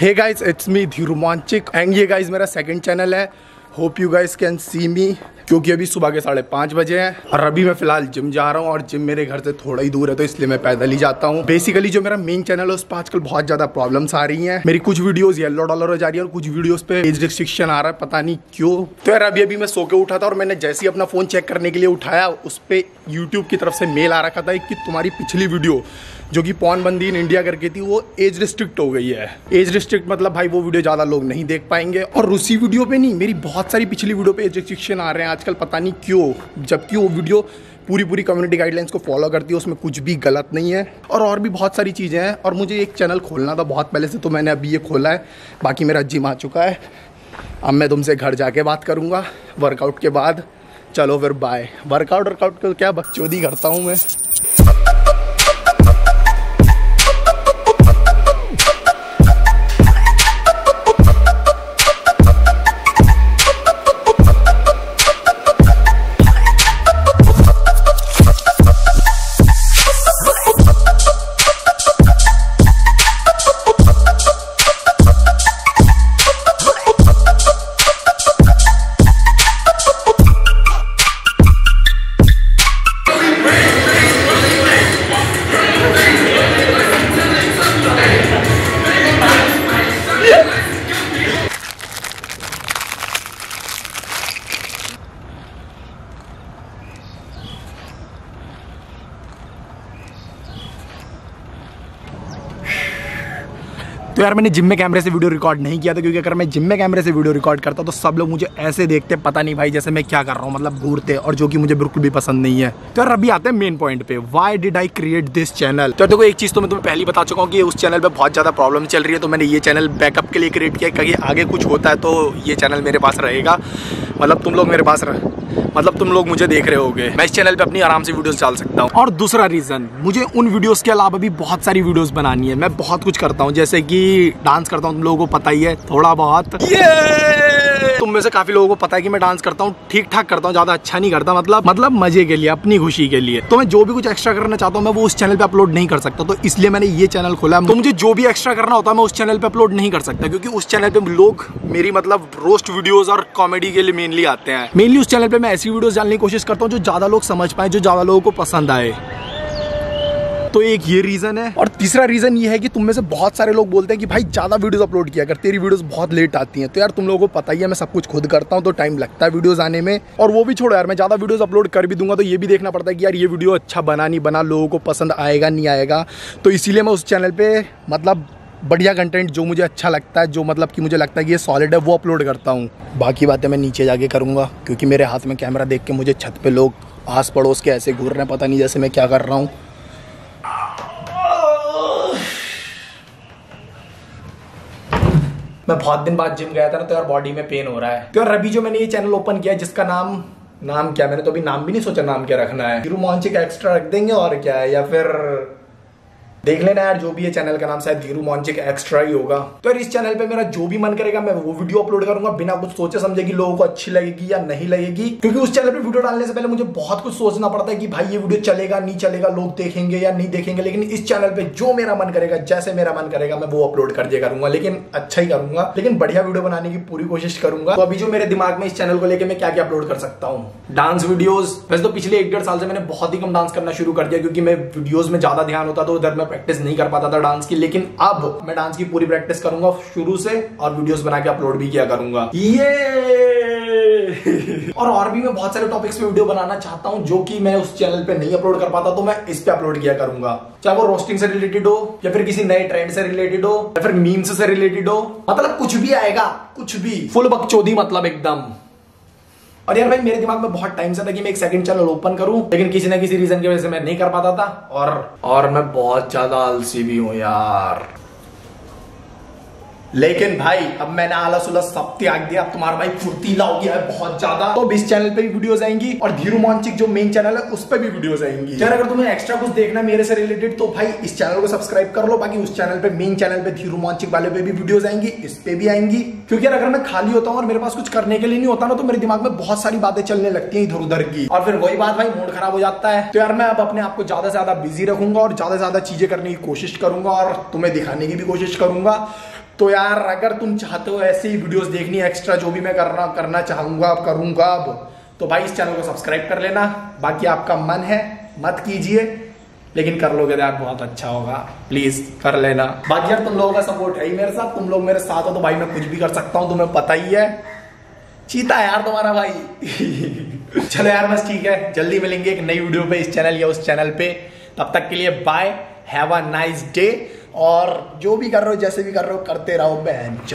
Hey guys, it's me Dhirumonchik and ये guys मेरा second channel है। Hope you guys can see me, क्योंकि अभी सुबह के 5:30 बजे हैं और अभी मैं फिलहाल जिम जा रहा हूँ और जिम मेरे घर से थोड़ा ही दूर है तो इसलिए मैं पैदल ही जाता हूँ। बेसिकली जो मेरा मेन चैनल है उस पर आजकल बहुत ज्यादा प्रॉब्लम्स आ रही हैं। मेरी कुछ वीडियोस येलो डॉलर हो जा रही है और कुछ वीडियोस पे एज रिस्ट्रिक्शन आ रहा है, पता नहीं क्यों। तो यार अभी मैं सो के उठा था और मैंने जैसे ही अपना फोन चेक करने के लिए उठाया उस पर यूट्यूब की तरफ से मेल आ रखा था कि तुम्हारी पिछली वीडियो जो कि पॉन बंदी इन इंडिया करके थी वो एज रिस्ट्रिक्ट हो गई है। एज रिस्ट्रिक्ट मतलब भाई वो वीडियो ज़्यादा लोग नहीं देख पाएंगे। और उसी वीडियो पे नहीं, मेरी बहुत सारी पिछली वीडियो पे एज रिस्ट्रिक्शन आ रहे हैं आजकल, पता नहीं क्यों, जबकि वो वीडियो पूरी कम्युनिटी गाइडलाइंस को फॉलो करती है, उसमें कुछ भी गलत नहीं है। और भी बहुत सारी चीज़ें हैं और मुझे एक चैनल खोलना था बहुत पहले से, तो मैंने अभी ये खोला है। बाकी मेरा जिम आ चुका है, अब मैं तुमसे घर जाके बात करूँगा वर्कआउट के बाद। चलो फिर बाय। वर्कआउट को क्या बकचोदी करता हूँ मैं। तो यार मैंने जिम में कैमरे से वीडियो रिकॉर्ड नहीं किया था, क्योंकि अगर मैं जिम में कैमरे से वीडियो रिकॉर्ड करता तो सब लोग मुझे ऐसे देखते, पता नहीं भाई जैसे मैं क्या कर रहा हूँ, मतलब घूरते, और जो कि मुझे बिल्कुल भी पसंद नहीं है। तो यार अभी आते हैं मेन पॉइंट पे, why did I create this channel. तो देखो एक चीज़ तो मैं तुम्हें पहले ही बता चुका हूँ कि उस चैनल पर बहुत ज़्यादा प्रॉब्लम चल रही है, तो मैंने ये चैनल बैकअप के लिए क्रिएट किया, कहीं आगे कुछ होता है तो ये चैनल मेरे पास रहेगा, मतलब तुम लोग मेरे पास मतलब तुम लोग मुझे देख रहे होगे, मैं इस चैनल पे अपनी आराम से वीडियोस डाल सकता हूँ। और दूसरा रीज़न, मुझे उन वीडियोस के अलावा भी बहुत सारी वीडियोस बनानी है। मैं बहुत कुछ करता हूँ, जैसे कि डांस करता हूँ, तुम लोगों को पता ही है थोड़ा बहुत। तुम में से काफी लोगों को पता है कि मैं डांस करता हूँ, ठीक ठाक करता हूँ, ज्यादा अच्छा नहीं करता, मतलब मजे के लिए, अपनी खुशी के लिए। तो मैं जो भी कुछ एक्स्ट्रा करना चाहता हूँ मैं वो उस चैनल पे अपलोड नहीं कर सकता, तो इसलिए मैंने ये चैनल खोला। तो मुझे जो भी एक्स्ट्रा करना होता है मैं उस चैनल पे अपलोड नहीं कर सकता, क्योंकि उस चैनल पे लोग मेरी मतलब रोस्ट वीडियोस और कॉमेडी के लिए मेनली आते हैं। मेनली उस चैनल पे मैं ऐसी वीडियोस डालने की कोशिश करता हूँ जो ज्यादा लोग समझ पाए, जो ज्यादा लोगों को पसंद आए। तो एक ये रीजन है। और तीसरा रीजन ये है कि तुम में से बहुत सारे लोग बोलते हैं कि भाई ज्यादा वीडियोस अपलोड किया कर, तेरी वीडियोस बहुत लेट आती हैं। तो यार तुम लोगों को पता ही है मैं सब कुछ खुद करता हूं, तो टाइम लगता है वीडियोस आने में। और वो भी छोड़ो यार, मैं ज्यादा वीडियोस अपलोड कर भी दूंगा तो ये भी देखना पड़ता है कि यार ये वीडियो अच्छा बना नहीं बना, लोगों को पसंद आएगा नहीं आएगा। तो इसीलिए मैं उस चैनल पे मतलब बढ़िया कंटेंट जो मुझे अच्छा लगता है, जो मतलब कि मुझे लगता है कि ये सॉलिड है, वो अपलोड करता हूँ। बाकी बातें मैं नीचे जाके करूँगा, क्योंकि मेरे हाथ में कैमरा देख के मुझे छत पे लोग आस पड़ोस के ऐसे घूर रहे हैं, पता नहीं जैसे मैं क्या कर रहा हूँ। मैं बहुत दिन बाद जिम गया था ना, तो यार बॉडी में पेन हो रहा है। तो यार अभी जो मैंने ये चैनल ओपन किया जिसका नाम क्या, मैंने तो अभी नाम भी नहीं सोचा नाम क्या रखना है। धीरूमांचिक एक्स्ट्रा रख देंगे और क्या है, या फिर देख लेना यार, जो भी है चैनल का नाम शायद धीरूमांचिक एक्स्ट्रा ही होगा। तो यार इस चैनल पे मेरा जो भी मन करेगा मैं वो वीडियो अपलोड करूंगा, बिना कुछ सोचे समझे कि लोगों को अच्छी लगेगी या नहीं लगेगी। क्योंकि उस चैनल पे वीडियो डालने से पहले मुझे बहुत कुछ सोचना पड़ता है कि भाई ये वीडियो चलेगा नहीं चलेगा, लोग देखेंगे या नहीं देखेंगे। लेकिन इस चैनल पे जो मेरा मन करेगा, जैसे मेरा मन करेगा, मैं वो अपलोड कर दिया करूंगा, लेकिन अच्छा ही करूंगा, लेकिन बढ़िया वीडियो बनाने की पूरी कोशिश करूंगा। तो अभी जो मेरे दिमाग में इस चैनल को लेकर मैं क्या क्या अपलोड कर सकता हूँ, डांस वीडियोस। वैसे तो पिछले 1-1.5 साल से मैंने बहुत ही कम डांस करना शुरू कर दिया, क्योंकि मैं वीडियोस में ज्यादा ध्यान होता तो उधर मैं प्रैक्टिस नहीं कर पाता डांस की। लेकिन अब मैं डांस की पूरी प्रैक्टिस करूंगा शुरू से और वीडियोस बना के अपलोड भी किया करूंगा। ये और भी मैं बहुत सारे टॉपिक्स पे वीडियो बनाना चाहता हूं जो कि मैं उस चैनल पे नहीं अपलोड कर पाता, तो मैं इस पे अपलोड किया करूंगा। चाहे वो रोस्टिंग से रिलेटेड हो, या फिर किसी नए ट्रेंड से रिलेटेड हो, या फिर मीम्स से रिलेटेड हो, मतलब कुछ भी आएगा, कुछ भी फुल बकचोदी, मतलब एकदम। और यार भाई मेरे दिमाग में बहुत टाइम से था कि मैं एक सेकंड चैनल ओपन करूं, लेकिन किसी ना किसी रीजन की वजह से मैं नहीं कर पाता था। और मैं बहुत ज्यादा आलसी भी हूं यार। लेकिन भाई अब मैंने आलस उलस सब त्याग दिया, अब तुम्हारा भाई फुर्तीला हो गया है बहुत ज्यादा। तो इस चैनल पे भी वीडियोस आएंगी और धीरूमांचिक जो मेन चैनल है उस पे भी वीडियोस आएंगी। यार अगर तुम्हें एक्स्ट्रा कुछ देखना है मेरे से रिलेटेड तो भाई इस चैनल को सब्सक्राइब कर लो। बाकी उस चैनल पे, मेन चैनल पे धीरूमांचिक वाले पे भी वीडियोस आएंगी, इस पे भी आएंगी। क्योंकि यार अगर मैं खाली होता हूँ और मेरे पास कुछ करने के लिए नहीं होता ना, तो मेरे दिमाग में बहुत सारी बातें चलने लगती है इधर उधर की, और फिर वही बात भाई मूड खराब हो जाता है। तो यार मैं अब अपने आप को ज्यादा से ज्यादा बिजी रखूंगा और ज्यादा से ज्यादा चीजें करने की कोशिश करूंगा और तुम्हें दिखाने की भी कोशिश करूंगा। तो यार अगर तुम चाहते हो ऐसे ही वीडियोस देखनी एक्स्ट्रा जो भी मैं करना चाहूंगा करूंगा अब, तो भाई इस चैनल को सब्सक्राइब कर लेना। बाकी आपका मन है मत कीजिए, लेकिन कर लोगे तो यार बहुत अच्छा होगा, प्लीज कर लेना। बाकी यार तुम लोगों का सपोर्ट है ही मेरे साथ, तुम लोग मेरे साथ हो तो भाई मैं कुछ भी कर सकता हूँ, तुम्हें पता ही है। चीता है यार तुम्हारा भाई। चलो यार बस ठीक है, जल्दी मिलेंगे एक नई वीडियो पे इस चैनल या उस चैनल पे। तब तक के लिए bye, have a nice day. और जो भी कर रहे हो जैसे भी कर रहे हो करते रहो बहन।